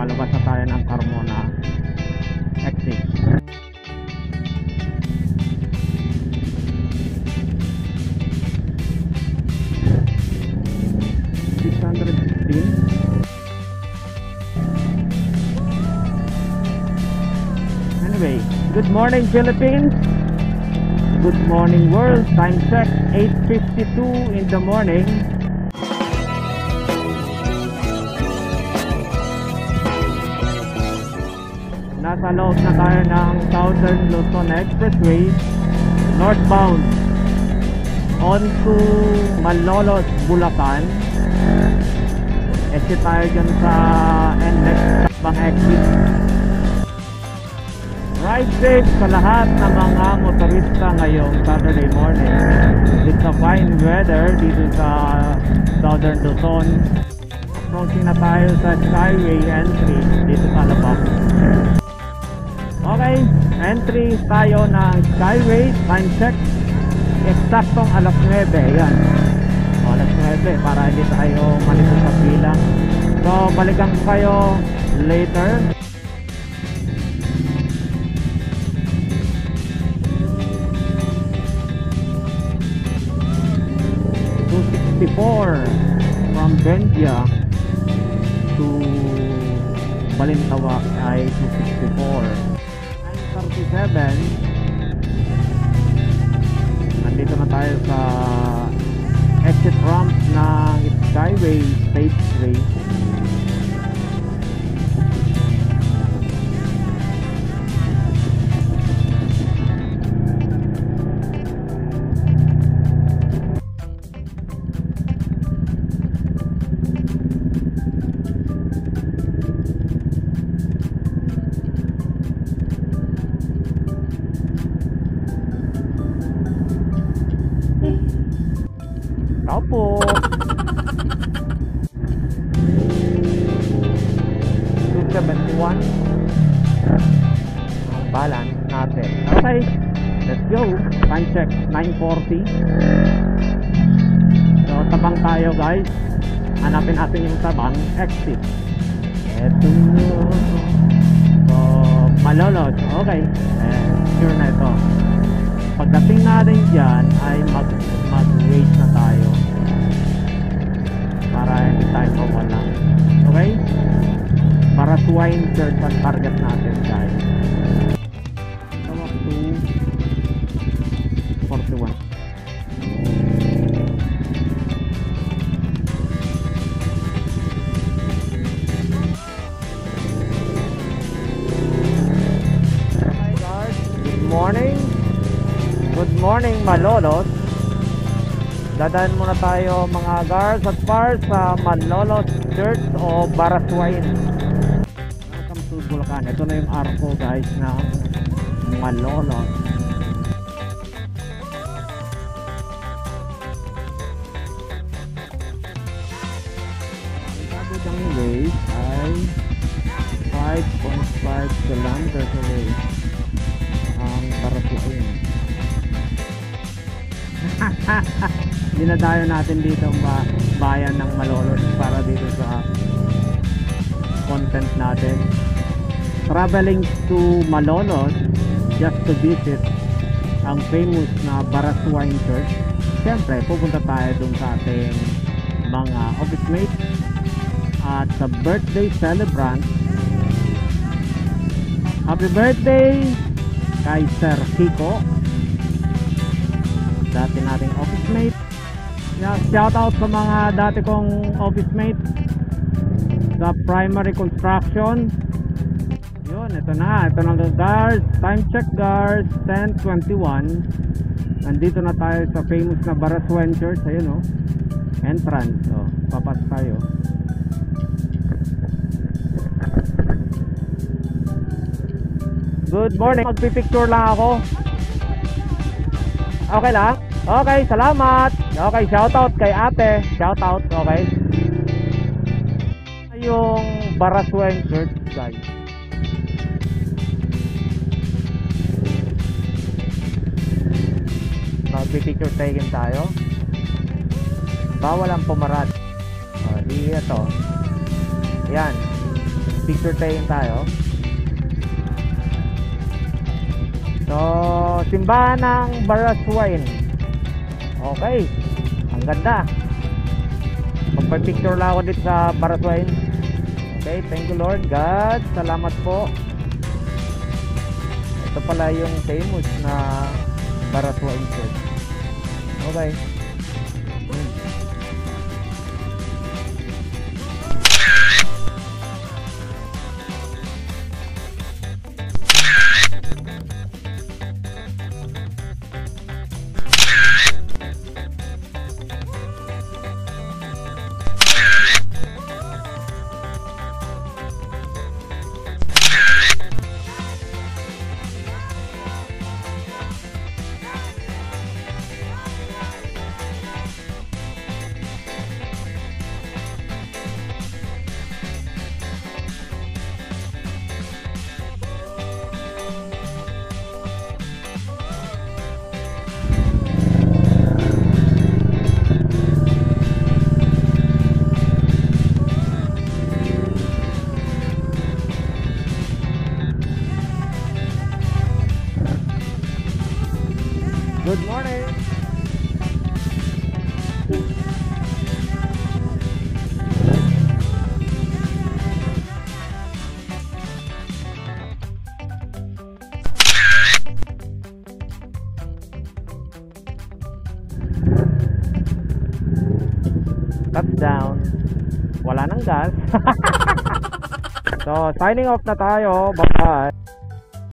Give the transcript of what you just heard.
Palabas na tayo ng Carmona exit. 616. Anyway, good morning Philippines, good morning world. Time check 8:52 in the morning. Nasa loob na tayo ng Southern Luzon Expressway northbound on to Malolos, Bulacan. Exit tayo dyan sa NLEX Bang exit. Ride safe sa lahat ng mga motorista ngayong Saturday morning. It's a fine weather dito sa Southern Luzon. Approaching na tayo sa Skyway entry dito sa Alabang. Okay, entry tayo ng Skyway. Time check eksaktong alas 9. Yan, alas 9 para hindi tayo malito sa pila. So balikan kayo later. 264 from Bendia to Balintawak ay 264. 9:37. Nandito na tayo sa exit ramp ng Skyway Stage 3. Opo. 271 ang balance natin. Okay, let's go. Time check 9:40. So tabang tayo guys. Hanapin natin yung tabang exit. Eto. So Malolos. Okay, sure na ito. Pagdating natin dyan ay mag-wait na tayo para hindi tayo mawala. Okay? Para swine church ang target natin guys. Tawag to 41. Hi guys, good morning. Good morning Malolos. Dadaan muna tayo mga guards at pars sa Malolos Church o Baraswain. Welcome to Bulacan. Ito na yung arko guys ng Malolos. Ang sabi ng ways ay 5.5 kilometers away ang Baraswain. Dinadayo natin dito ang bayan ng Malolos para dito sa content natin. Traveling to Malolos just to visit ang famous na Baraswain Church. Siyempre pupunta tayo dun sa ating mga office mates at sa birthday celebrant. Happy birthday kay Sir Kiko, dati nating office mate. Yeah, shout out sa mga dati kong office mate sa primary construction. Yun, ito na guards. Time check guards 10:21. Nandito na tayo sa famous na Baraswain Church. Ayun entrance. Papas tayo. Good morning. Magpipicture lang ako. Okay lang? Okay, salamat. Okay, shoutout kay ate. Shoutout, okay. Yung Baraswain Church, guys. Magpipicture taking tayo. Bawal ang pumarad. Di ito. Yan. Picture taking tayo. So, simbahan ng Baraswain. Okay. Ang ganda. Magpa-picture lang ako dito sa Baraswain. Okay, thank you Lord God. Salamat po. Ito pala yung famous na Baraswain Church. Okay. Good morning. Touchdown. Wala nang gas. So, signing off na tayo. Bye-bye.